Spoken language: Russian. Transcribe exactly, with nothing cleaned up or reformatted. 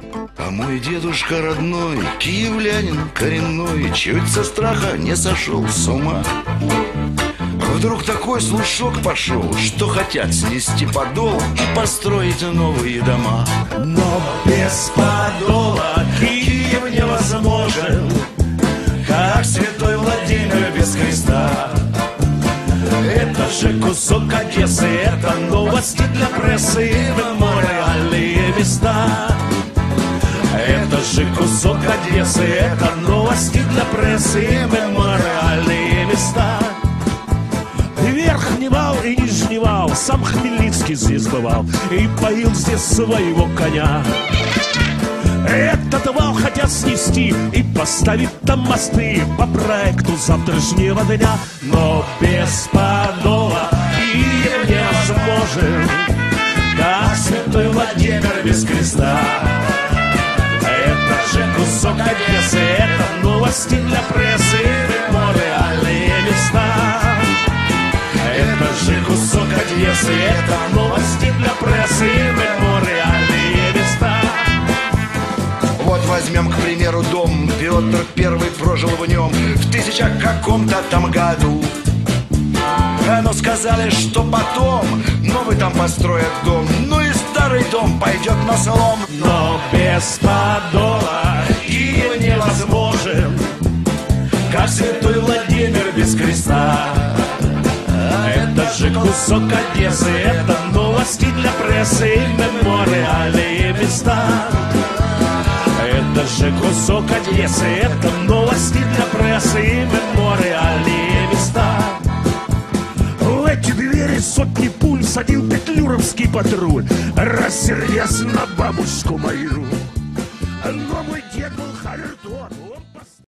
А мой дедушка родной, киевлянин коренной, чуть со страха не сошел с ума. Вдруг такой слушок пошел, что хотят снести подол и построить новые дома. Но без подола Киев невозможен, как святой Владимир без креста. Это же кусок Одессы, это новости для прессы и мемориальные места. Это же кусок Одессы, это новости для прессы и мемориальные места. Верхний вал и нижний вал, сам Хмельницкий здесь бывал и поил здесь своего коня. Этот вал хотят снести и поставить там мосты по проекту завтрашнего дня. Но без подола Киев невозможен, как святой Владимир без креста. Это же кусок Одессы, это новости для прессы и мемориальные места. Это же кусок Одессы, это новости для прессы и мемориальные места. Вот возьмем, к примеру, дом. Петр Первый прожил в нем в тысяча каком-то там году. Но сказали, что потом новый там построят дом, ну и старый дом пойдет на слом. Но без подола Киев невозможен, как святой Владимир без креста. Это же кусок Одессы, это новости для прессы и мемориальные места. Это же кусок Одессы, это новости для прессы и мемориальные места. В эти двери сотни пуль садил петлюровский патруль, рассердясь на бабушку мою. Но мой дед был халердон, он поставил...